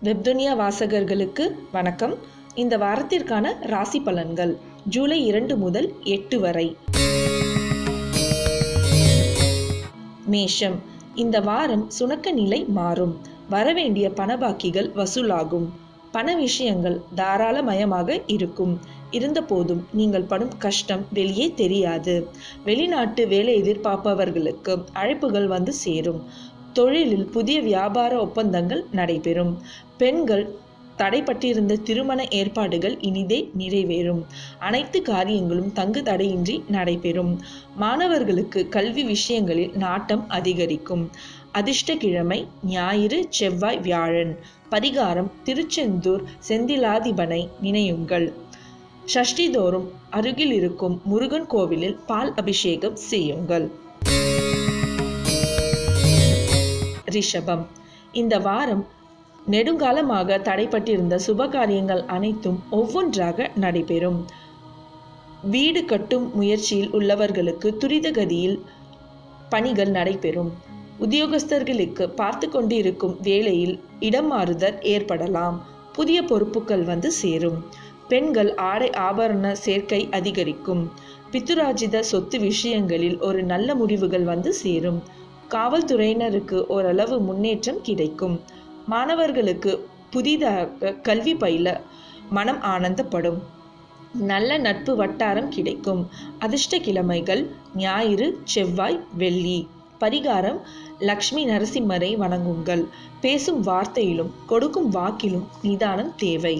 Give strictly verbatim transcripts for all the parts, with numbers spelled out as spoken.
வெப்துனியா வாசகர்களுக்கு வணக்கம். இந்த வாரத்திற்கான ராசி பலன்கள் ஜூலை இரண்டு முதல் எட்டு வரை. மேஷம், இந்த வாரம் சுணக்க நிலை மாறும். வரவேண்டிய பணபாக்கிகள் வசூலாகும். பண விஷயங்கள் தாராளமயமாக இருக்கும். இருந்தபோதும் நீங்கள் படும் கஷ்டம் வெளியே தெரியாது. வெளிநாட்டு வேலை எதிர்பார்ப்பவர்களுக்கு அழைப்புகள் வந்து சேரும். தொழிலில் புதிய வியாபார ஒப்பந்தங்கள் நடைபெறும். பெண்கள் தடைப்பட்டிருந்த திருமண ஏற்பாடுகள் இனிதே நிறைவேறும். அனைத்து காரியங்களும் தங்கு தடையின்றி நடைபெறும். மாணவர்களுக்கு கல்வி விஷயங்களில் நாட்டம் அதிகரிக்கும். அதிர்ஷ்டக்கிழமை ஞாயிறு, செவ்வாய், வியாழன். பரிகாரம் திருச்செந்தூர் செந்திலாதிபனை நினையுங்கள். சஷ்டி தோறும் அருகில் இருக்கும் முருகன் கோவிலில் பால் அபிஷேகம் செய்யுங்கள். ரிஷபம், இந்த வாரம் நெடுங்காலமாக தடைப்பட்டிருந்த சுபகாரியங்கள் அனைத்தும் ஒவ்வொன்றாக நடைபெறும். வீடு கட்டும் முயற்சியில் உள்ளவர்களுக்கு துரிதகதியில் பணிகள் நடைபெறும். உத்தியோகஸ்தர்களுக்கு பார்த்து கொண்டிருக்கும் வேளையில் இடம் மாறுதல் ஏற்படலாம். புதிய பொறுப்புகள் வந்து சேரும். பெண்கள் ஆடை ஆபரண சேர்க்கை அதிகரிக்கும். பித்துராஜித சொத்து விஷயங்களில் ஒரு நல்ல முடிவுகள் வந்து சேரும். காவல்துறையினருக்கு ஓரளவு முன்னேற்றம் கிடைக்கும். மாணவர்களுக்கு புதிதாக கல்வி பயில மனம் ஆனந்தப்படும். நல்ல நட்பு வட்டாரம் கிடைக்கும். அதிர்ஷ்ட கிழமைகள் ஞாயிறு, செவ்வாய், வெள்ளி. பரிகாரம் லக்ஷ்மி நரசிம்மரை வணங்குங்கள். பேசும் வார்த்தையிலும் கொடுக்கும் வாக்கிலும் நிதானம் தேவை.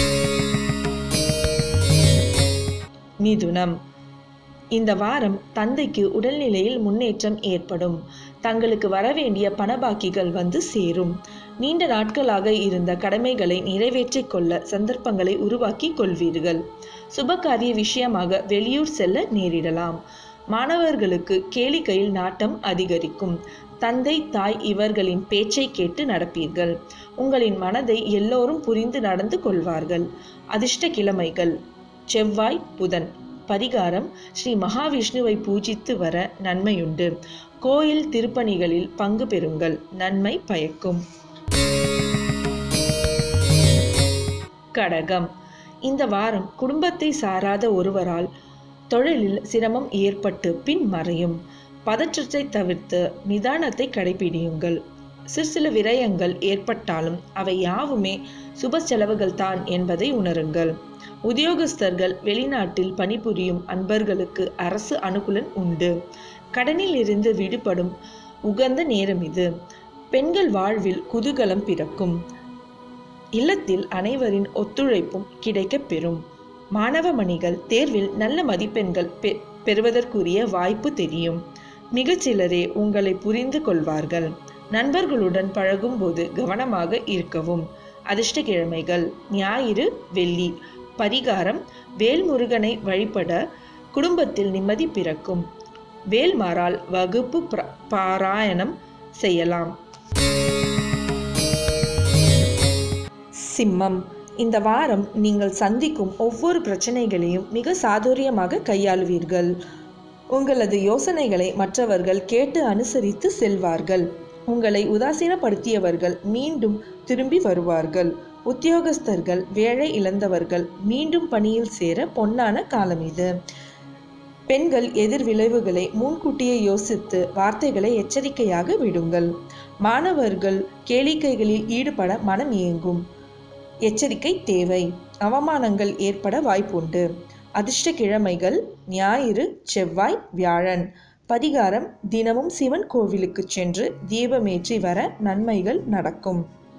மிதுனம், இந்த வாரம் தந்தைக்கு உடல்நிலையில் முன்னேற்றம் ஏற்படும். தங்களுக்கு வரவேண்டிய பணபாக்கிகள் வந்து சேரும். நீண்ட நாட்களாக இருந்த கடமைகளை நிறைவேற்றிக் கொள்ள சந்தர்ப்பங்களை உருவாக்கி கொள்வீர்கள். சுபகாரிய விஷயமாக வெளியூர் செல்ல நேரிடலாம். மாணவர்களுக்கு கேளிக்கையில் நாட்டம் அதிகரிக்கும். தந்தை, தாய் இவர்களின் பேச்சை கேட்டு நடப்பீர்கள். உங்களின் மனதை எல்லோரும் புரிந்து நடந்து கொள்வார்கள். அதிர்ஷ்ட கிழமைகள் செவ்வாய், புதன். பரிகாரம் ஸ்ரீ மகாவிஷ்ணுவை பூஜித்து வர நன்மையுண்டு. கோயில் திருப்பணிகளில் பங்கு பெறுங்கள். நன்மை பயக்கும். கடகம், இந்த வாரம் குடும்பத்தை சாராத ஒருவரால் தொழிலில் சிரமம் ஏற்பட்டு பின் மறையும். பதற்றத்தை தவிர்த்து நிதானத்தை கடைபிடியுங்கள். சிறு சில விரயங்கள் ஏற்பட்டாலும் அவை யாவுமே சுப செலவுகள் தான் என்பதை உணருங்கள். உத்தியோகஸ்தர்கள் வெளிநாட்டில் பணிபுரியும் அன்பர்களுக்கு அரசு அனுகூலம் உண்டு. கடனில் இருந்து விடுபடும் உகந்த நேரம் இது. பெண்கள் வாழ்வில் குதூகலம் பிறக்கும். இல்லத்தில் அனைவரின் ஒத்துழைப்பும் கிடைக்கப் பெறும். மாணவ மணிகள் தேர்வில் நல்ல மதிப்பெண்கள் பெ பெறுவதற்குரிய வாய்ப்பு தெரியும். மிகச்சிலரே உங்களை புரிந்து கொள்வார்கள். நண்பர்களுடன் பழகும் போது கவனமாக இருக்கவும். அதிர்ஷ்ட கிழமைகள் ஞாயிறு, வெள்ளி. பரிகாரம் வேல்முருகனை வழிபட குடும்பத்தில் நிம்மதி பிறக்கும். வேல்மாறால் வகுப்பு பாராயணம் செய்யலாம். சிம்மம், இந்த வாரம் நீங்கள் சந்திக்கும் ஒவ்வொரு பிரச்சனைகளையும் மிக சாதுரியமாக கையாளுவீர்கள். உங்களது யோசனைகளை மற்றவர்கள் கேட்டு அனுசரித்து செல்வார்கள். உங்களை உதாசீனப்படுத்தியவர்கள் மீண்டும் திரும்பி வருவார்கள். உத்தியோகஸ்தர்கள் வேலை இழந்தவர்கள் மீண்டும் பணியில் சேர பொன்னான காலம் இது. பெண்கள் எதிர் விளைவுகளை முன்கூட்டியே யோசித்து வார்த்தைகளை எச்சரிக்கையாக விடுங்கள். மாணவர்கள் கேளிக்கைகளில் ஈடுபட மனம் இயங்கும். எச்சரிக்கை தேவை. அவமானங்கள் ஏற்பட வாய்ப்புண்டு. அதிர்ஷ்ட கிழமைகள் ஞாயிறு, செவ்வாய், வியாழன். பரிகாரம் தினமும் சிவன் கோவிலுக்கு சென்று தீபமேற்றி வர நன்மைகள் நடக்கும்.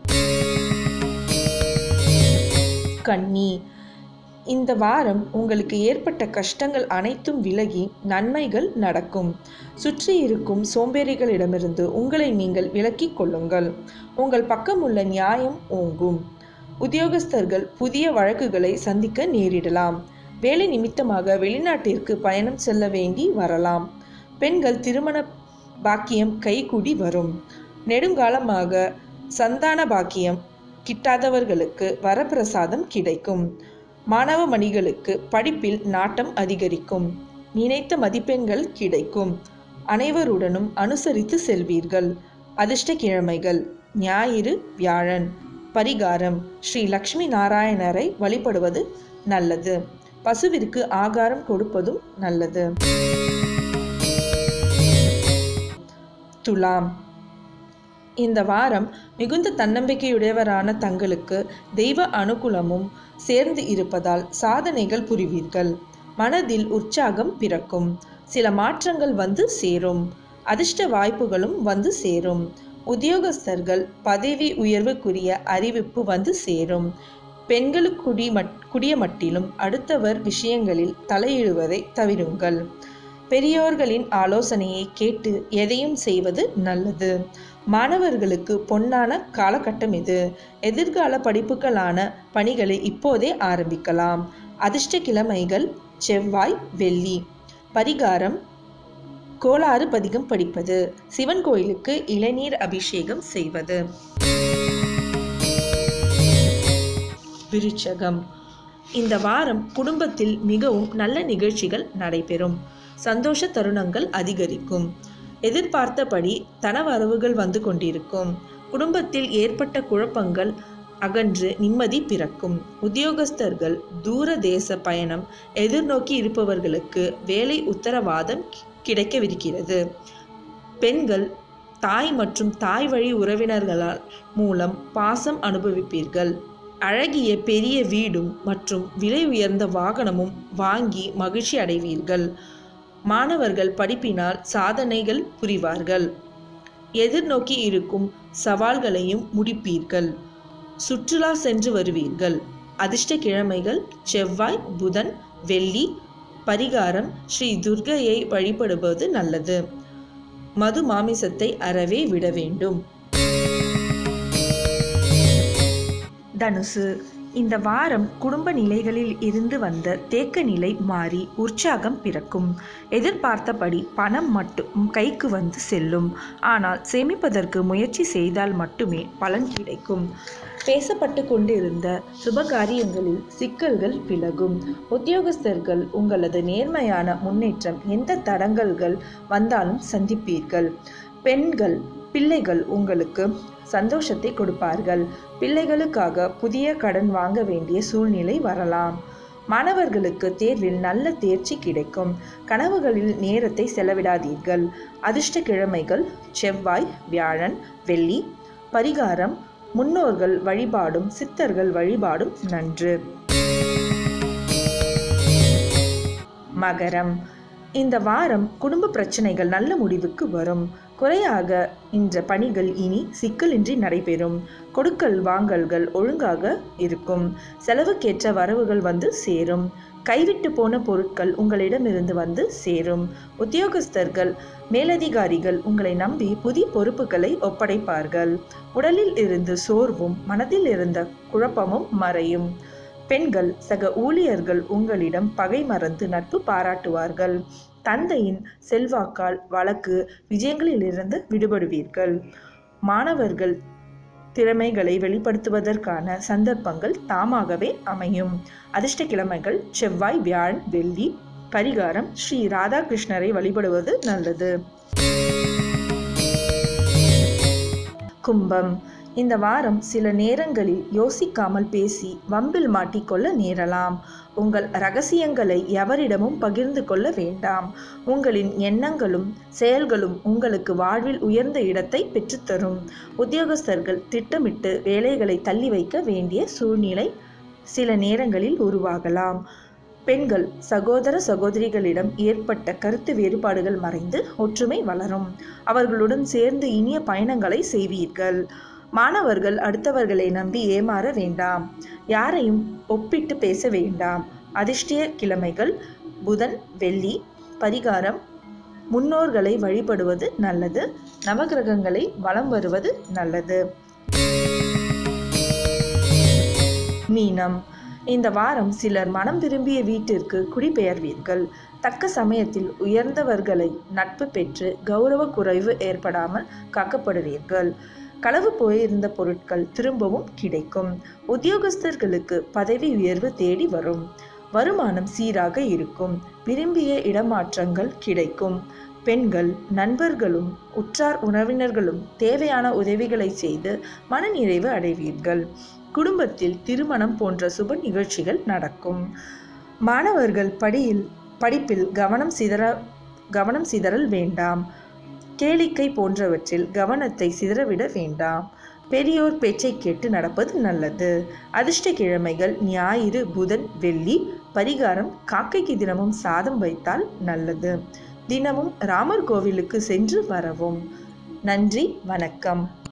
கன்னி, இந்த வாரம் உங்களுக்கு ஏற்பட்ட கஷ்டங்கள் அனைத்தும் விலகி நன்மைகள் நடக்கும். சுற்றி இருக்கும் சோம்பேறிகளிடமிருந்து உங்களை நீங்கள் விலக்கிக் கொள்ளுங்கள். உங்கள் பக்கம் உள்ள நியாயம் ஓங்கும். உத்தியோகஸ்தர்கள் புதிய வழக்குகளை சந்திக்க நேரிடலாம். வேலை நிமித்தமாக வெளிநாட்டிற்கு பயணம் செல்ல வேண்டி வரலாம். பெண்கள் திருமண பாக்கியம் கைகூடி வரும். நெடுங்காலமாக சந்தான பாக்கியம் கிட்டாதவர்களுக்கு வரப்பிரசாதம் கிடைக்கும். மாணவ மணிகளுக்கு படிப்பில் நாட்டம் அதிகரிக்கும். நினைத்த மதிப்பெண்கள் கிடைக்கும். அனைவருடனும் அனுசரித்து செல்வீர்கள். அதிர்ஷ்ட கிழமைகள் ஞாயிறு, வியாழன். பரிகாரம்: ஸ்ரீ லக்ஷ்மி நாராயணரை வழிபடுவது நல்லது. பசுவிற்கு ஆகாரம் கொடுப்பதும் நல்லது. துலாம். இந்த வாரம் மிகுந்த தன்னம்பிக்கையுடையவரான தங்களுக்கு தெய்வ அனுகூலமும் சேர்ந்து இருப்பதால் சாதனைகள் புரிவீர்கள். மனதில் உற்சாகம் பிறக்கும். சில மாற்றங்கள் வந்து சேரும். அதிர்ஷ்ட வாய்ப்புகளும் வந்து சேரும். உத்தியோகஸ்தர்கள் பதவி உயர்வுக்குரிய அறிவிப்பு வந்து சேரும். பெண்களுக்குடி குடிய மட்டிலும் அடுத்தவர் விஷயங்களில் தலையிடுவதை தவிருங்கள். பெரியோர்களின் ஆலோசனையை கேட்டு எதையும் செய்வது நல்லது. மாணவர்களுக்கு பொன்னான காலகட்டம் இது. எதிர்கால படிப்புகளான பணிகளை இப்போதே ஆரம்பிக்கலாம். அதிர்ஷ்ட கிழமைகள் செவ்வாய், வெள்ளி. பரிகாரம்: கோளாறு பதிகம் படிப்பது. சிவன் கோயிலுக்கு இளநீர் அபிஷேகம் செய்வது. விருச்சகம். இந்த வாரம் குடும்பத்தில் மிகவும் நல்ல நிகழ்ச்சிகள் நடைபெறும். சந்தோஷ தருணங்கள் அதிகரிக்கும். எதிர்பார்த்தபடி தனவரவுகள் வந்து கொண்டிருக்கும். குடும்பத்தில் ஏற்பட்ட குழப்பங்கள் அகன்று நிம்மதி பிறக்கும். உத்தியோகஸ்தர்கள் தூர தேச பயணம் எதிர்நோக்கி இருப்பவர்களுக்கு வேலை உத்தரவாதம் கிடைக்கவிருக்கிறது. பெண்கள் தாய் மற்றும் தாய் வழி உறவினர்களால் மூலம் பாசம் அனுபவிப்பீர்கள். அழகிய பெரிய வீடும் மற்றும் விலை உயர்ந்த வாகனமும் வாங்கி மகிழ்ச்சி அடைவீர்கள். மாணவர்கள் படிப்பினால் சாதனைகள் புரிவார்கள். எதிர்நோக்கி இருக்கும் சவால்களையும் முடிப்பீர்கள். சுற்றுலா சென்று வருவீர்கள். அதிர்ஷ்ட கிழமைகள் செவ்வாய், புதன், வெள்ளி. பரிகாரம்: ஸ்ரீ துர்க்கையை வழிபடுவது நல்லது. மது மாமிசத்தை அறவே விட வேண்டும். தனுசு. இந்த வாரம் குடும்ப நிலைகளில் இருந்து வந்த தேக்க நிலை மாறி உற்சாகம் பிறக்கும். எதிர்பார்த்தபடி பணம் மட்டும் கைக்கு வந்து செல்லும். ஆனால் சேமிப்பதற்கு முயற்சி செய்தால் மட்டுமே பலன் கிடைக்கும். பேசப்பட்டு கொண்டிருந்த சுபகாரியங்களில் சிக்கல்கள் விலகும். உத்தியோகஸ்தர்கள் உங்களது நேர்மையான முன்னேற்றம் எந்த தடங்கல்கள் வந்தாலும் சந்திப்பீர்கள். பெண்கள் பிள்ளைகள் உங்களுக்கு சந்தோஷத்தை கொடுப்பார்கள். பிள்ளைகளுக்காக புதிய கடன் வாங்க வேண்டிய சூழ்நிலை வரலாம். மாணவர்களுக்கு தேர்வில் நல்ல தேர்ச்சி கிடைக்கும். கனவுகளில் நேரத்தை செலவிடாதீர்கள். அதிர்ஷ்ட கிழமைகள் செவ்வாய், வியாழன், வெள்ளி. பரிகாரம்: முன்னோர்கள் வழிபாடும் சித்தர்கள் வழிபாடும் நன்று. மகரம். இந்த வாரம் குடும்ப பிரச்சனைகள் நல்ல முடிவுக்கு வரும். குறையாக இன்ற பணிகள் இனி சிக்கலின்றி நடைபெறும். கொடுக்கல் வாங்கல்கள் ஒழுங்காக இருக்கும். செலவுக்கேற்ற வரவுகள் வந்து சேரும். கைவிட்டு போன பொருட்கள் உங்களிடமிருந்து வந்து சேரும். உத்தியோகஸ்தர்கள் மேலதிகாரிகள் உங்களை நம்பி புதிய பொறுப்புகளை ஒப்படைப்பார்கள். உடலில் இருந்து சோர்வும் மனதில் இருந்த குழப்பமும் மறையும். பெண்கள் சக ஊழியர்கள் உங்களிடம் பகை மறந்து நட்பு பாராட்டுவார்கள். தந்தையின் செல்வாக்கால் வழக்கு விஜயங்களிலிருந்து விடுபடுவீர்கள். மாணவர்கள் திறமைகளை வெளிப்படுத்துவதற்கான சந்தர்ப்பங்கள் தாமாகவே அமையும். அதிர்ஷ்ட கிழமைகள் செவ்வாய், வியாழன், வெள்ளி. பரிகாரம்: ஸ்ரீ ராதாகிருஷ்ணரை வழிபடுவது நல்லது. கும்பம். இந்த வாரம் சில நேரங்களில் யோசிக்காமல் பேசி வம்பில் மாட்டிக்கொள்ள நேரலாம். உங்கள் இரகசியங்களை எவரிடமும் பகிர்ந்து கொள்ள வேண்டாம். உங்களின் எண்ணங்களும் செயல்களும் உங்களுக்கு வாழ்வில் உயர்ந்த இடத்தை பெற்றுத்தரும். உத்தியோகஸ்தர்கள் திட்டமிட்டு வேலைகளை தள்ளி வைக்க வேண்டிய சூழ்நிலை சில நேரங்களில் உருவாகலாம். பெண்கள் சகோதர சகோதரிகளிடம் ஏற்பட்ட கருத்து வேறுபாடுகள் மறைந்து ஒற்றுமை வளரும். அவர்களுடன் சேர்ந்து இனிய பயணங்களை செய்வீர்கள். மாணவர்கள் அடுத்தவர்களை நம்பி ஏமாற வேண்டாம். யாரையும் ஒப்பிட்டு பேச வேண்டாம். அதிர்ஷ்ட கிழமைகள் புதன், வெள்ளி. பரிகாரம்: முன்னோர்களை வழிபடுவது நல்லது. நவகிரகங்களை வலம் வருவது நல்லது. மீனம். இந்த வாரம் சிலர் மனம் விரும்பிய வீட்டிற்கு குடிபெயர்வீர்கள். தக்க சமயத்தில் உயர்ந்தவர்களை நட்பு பெற்று கௌரவ குறைவு ஏற்படாமல் காக்கப்படுவீர்கள். களவு போயிருந்த பொருட்கள் திரும்பவும் கிடைக்கும். உத்தியோகஸ்தர்களுக்கு பதவி உயர்வு தேடி வரும். வருமானம் சீராக இருக்கும். விரும்பிய இடமாற்றங்கள் கிடைக்கும். பெண்கள் நண்பர்களும் உற்றார் உறவினர்களும் தேவையான உதவிகளை செய்து மனநிறைவு அடைவீர்கள். குடும்பத்தில் திருமணம் போன்ற சுப நிகழ்ச்சிகள் நடக்கும். மாணவர்கள் படியில் படிப்பில் கவனம் சிதற கவனம் சிதறல் வேண்டாம். கேளிக்கை போன்றவற்றில் கவனத்தை சிதறவிட வேண்டாம். பெரியோர் பேச்சை கேட்டு நடப்பது நல்லது. அதிர்ஷ்ட கிழமைகள் ஞாயிறு, புதன், வெள்ளி. பரிகாரம் காக்கைக்கு தினமும் சாதம் வைத்தால் நல்லது. தினமும் ராமர் கோவிலுக்கு சென்று வரவும். நன்றி, வணக்கம்.